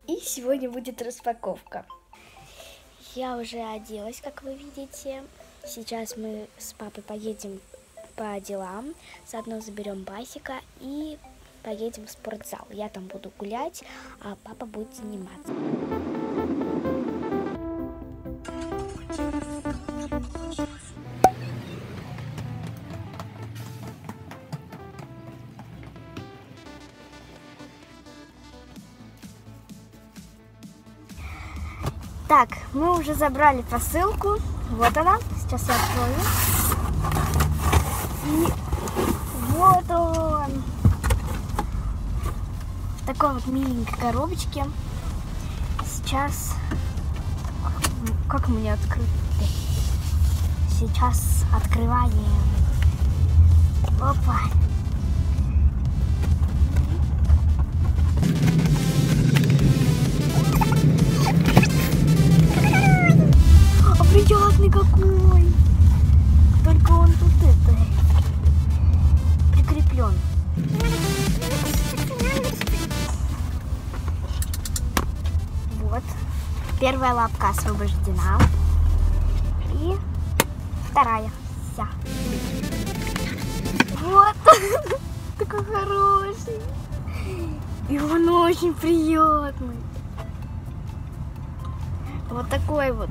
И сегодня будет распаковка. Я уже оделась, как вы видите. Сейчас мы с папой поедем по делам. Заодно заберем Басика и поедем в спортзал. Я там буду гулять, а папа будет заниматься. Так, мы уже забрали посылку. Вот она. Сейчас я открою. И вот он. В такой вот миленькой коробочке. Сейчас... Как мне открыть? Сейчас открываем. Опа. Приятный какой! Только он тут прикреплен. Вот. Первая лапка освобождена. И вторая. Вся. Вот. Такой хороший. И он очень приятный. Вот такой вот.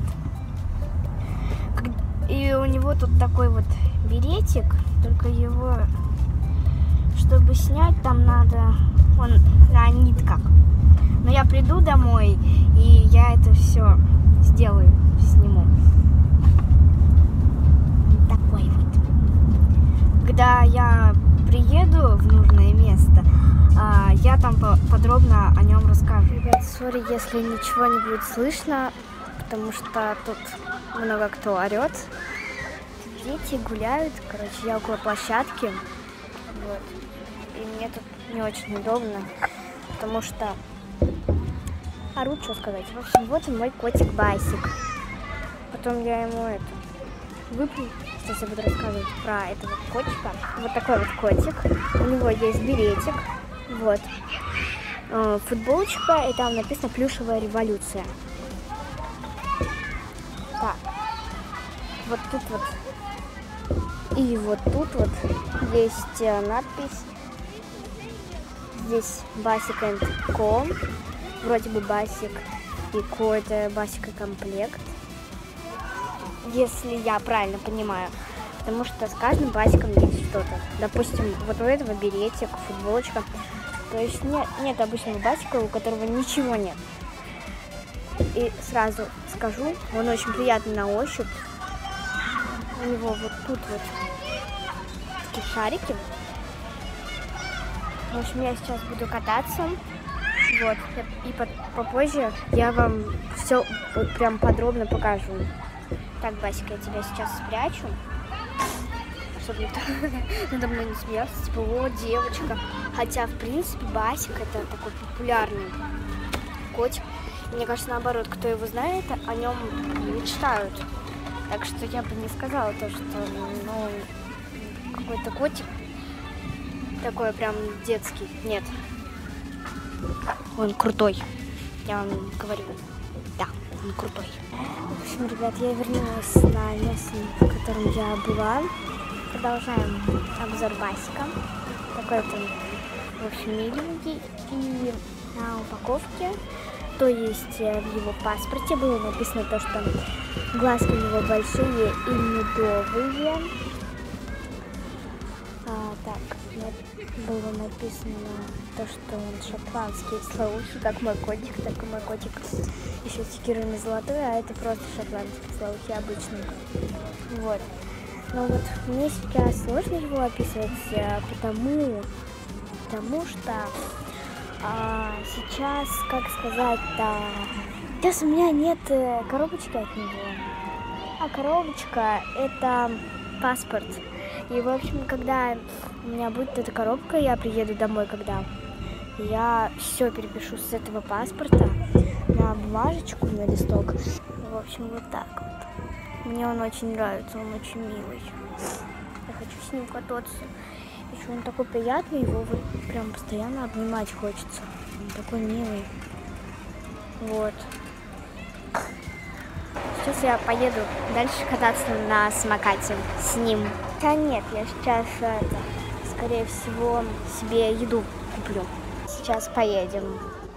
И у него тут такой вот беретик, только его, чтобы снять, там надо, он на нитках. Но я приду домой, и я это все сделаю, сниму. Такой вот. Когда я приеду в нужное место, я там подробно о нем расскажу. Ребят, сори, если ничего не будет слышно, потому что тут много кто орет. Дети гуляют. Короче, я около площадки. Вот. И мне тут не очень удобно, потому что орут, что сказать. В общем, вот он, мой котик Басик. Потом я ему выпью. Сейчас я буду рассказывать про этого котика. Вот такой вот котик. У него есть беретик. Вот. Футболочка, и там написано «Плюшевая революция». Так, вот тут вот и вот тут вот есть надпись. Здесь Basic & Co. Вроде бы Басик и Ко — это Басик и комплект, если я правильно понимаю. Потому что с каждым Басиком есть что-то. Допустим, вот у этого беретик, футболочка. То есть нет обычного Басика, у которого ничего нет. И сразу скажу, он очень приятный на ощупь. У него вот тут вот такие шарики. В общем, я сейчас буду кататься. Вот. И попозже я вам все вот прям подробно покажу. Так, Басик, я тебя сейчас спрячу, чтобы никто надо мной не смеялся. Типа, о, девочка. Хотя, в принципе, Басик — это такой популярный котик. Мне кажется, наоборот, кто его знает, о нем мечтают. Так что я бы не сказала то, что какой-то котик такой прям детский. Нет. Он крутой. Я вам говорю. Да, он крутой. В общем, ребят, я вернулась на место, в котором я была. Продолжаем обзор Басика. Такой вот он, в общем, миленький. И на упаковке, то есть в его паспорте, было написано то, что глазки у него большие и медовые. Так, было написано то, что он шотландский слоухи, как мой котик, так и мой котик еще стикерами золотой, а это просто шотландский слоухи обычный. Вот. Но вот мне сейчас сложно его описывать, потому что сейчас, как сказать-то, сейчас у меня нет коробочки от него, а коробочка — это паспорт. И, в общем, когда у меня будет эта коробка, я приеду домой, когда я все перепишу с этого паспорта на бумажечку, на листок. В общем, вот так вот. Мне он очень нравится, он очень милый. Я хочу с ним кататься. Еще он такой приятный, его вот прям постоянно обнимать хочется. Он такой милый. Вот. Сейчас я поеду дальше кататься на самокате с ним. Да нет, я сейчас, скорее всего, себе еду куплю. Сейчас поедем.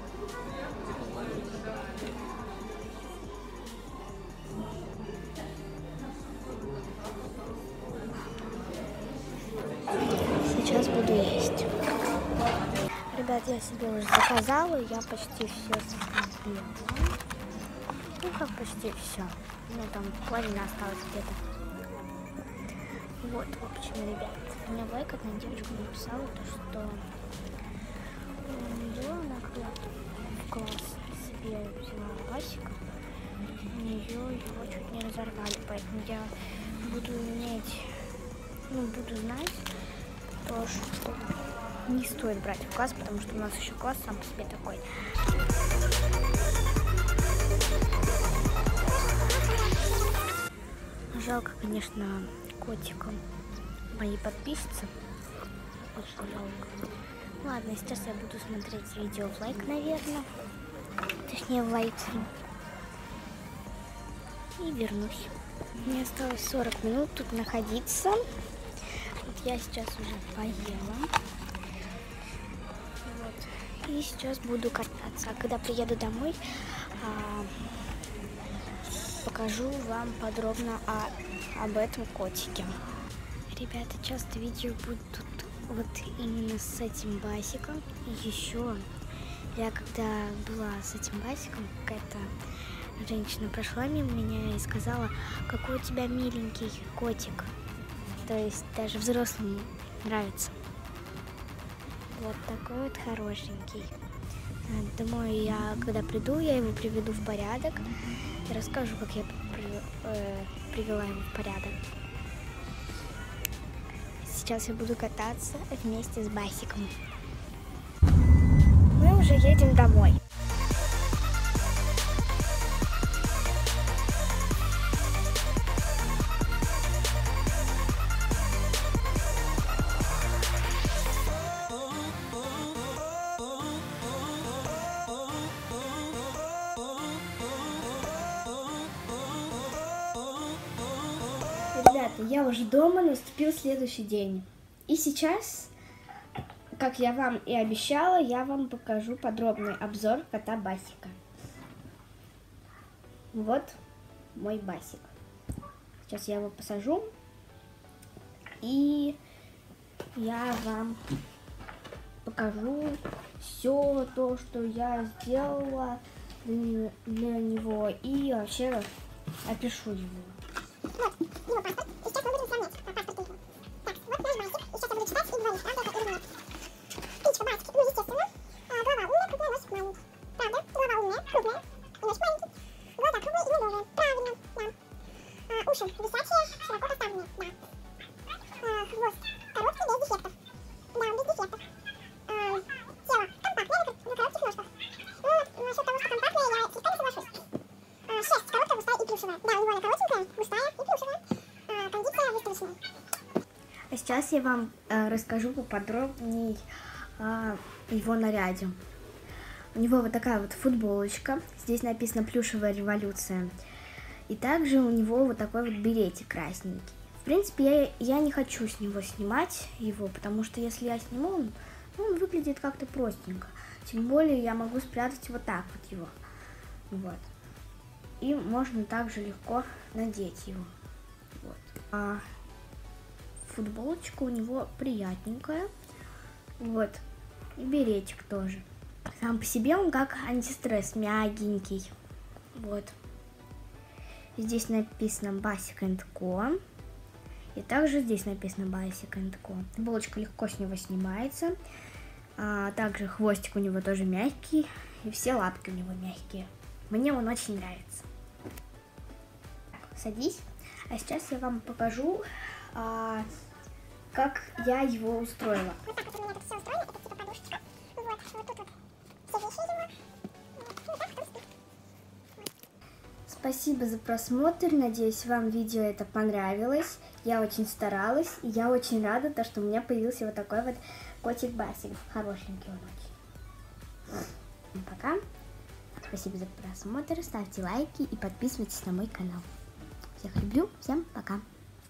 Сейчас буду есть. Ребят, я себе уже заказала, я почти все съела. Ну как почти все. Ну там половина осталась где-то. Вот, в общем, ребят, мне лайк одна девочка написала, то, что она когда в класс себе взяла басика, у нее его чуть не разорвали, поэтому я буду иметь, буду знать то, что не стоит брать в класс, потому что у нас еще класс сам по себе такой. Жалко, конечно, котика моей подписчицы. Очень жалко. Ладно, сейчас я буду смотреть видео в лайк, наверное. Точнее, в лайки. И вернусь. Мне осталось 40 минут тут находиться. Вот я сейчас уже поела. Вот. И сейчас буду кататься. А когда приеду домой, покажу вам подробно об этом котике. Ребята, часто видео будут вот именно с этим басиком. И еще я когда была с этим басиком, какая-то женщина прошла мимо меня и сказала: какой у тебя миленький котик. То есть даже взрослым нравится. Вот такой вот хорошенький. Думаю, я когда приду, я его приведу в порядок. И расскажу, как я привела его в порядок. Сейчас я буду кататься вместе с басиком. Мы уже едем домой. Ребята, я уже дома, наступил следующий день. И сейчас, как я вам и обещала, я вам покажу подробный обзор кота Басика. Вот мой Басик. Сейчас я его посажу. И я вам покажу все то, что я сделала для него. И вообще опишу его. Вот, его паспорт. И сейчас мы будем сравнять по паспорту. Так, вот наш Басик. И сейчас я буду читать и говорить, правда это или нет. Птичка Басик, ну естественно. Голова умная, крупная, носик маленький. Правда? Голова умная, крупная, носик маленький. Глаза круглые и медовые. Правильно, да. Уши висячие, широко поставленные, да. Хвост короткий, без дефектов. Да, без дефектов. Тело компактное, на коротких ножках. Ну, насчет того, что компактное, я слегка не соглашусь. Шерсть короткая, густая и плюшевая. Да, у него она коротенькая, густая и плюшевая. Кондиция выставочная. А сейчас я вам расскажу поподробнее о его наряде. У него вот такая вот футболочка. Здесь написано «Плюшевая революция». И также у него вот такой вот беретик красненький. В принципе, я не хочу с него снимать его, потому что если я сниму, он выглядит как-то простенько. Тем более я могу спрятать вот так вот его. Вот. И можно также легко надеть его. Вот. А футболочка у него приятненькая. Вот. И беретик тоже. Сам по себе он как антистресс, мягенький. Вот. Здесь написано Basic & Co. И также здесь написано Basic & Co. Футболочка легко с него снимается. Также хвостик у него тоже мягкий. И все лапки у него мягкие. Мне он очень нравится. Так, садись. А сейчас я вам покажу, как я его устроила. Вот так вот у меня тут все устроено. Это типа подушечка. Вот тут вот все вещи его. Вот так вот он спит. Спасибо за просмотр. Надеюсь, вам видео это понравилось. Я очень старалась. И я очень рада, что у меня появился вот такой вот котик Басик. Хорошенький он очень. Пока. Спасибо за просмотр, ставьте лайки и подписывайтесь на мой канал. Всех люблю, всем пока!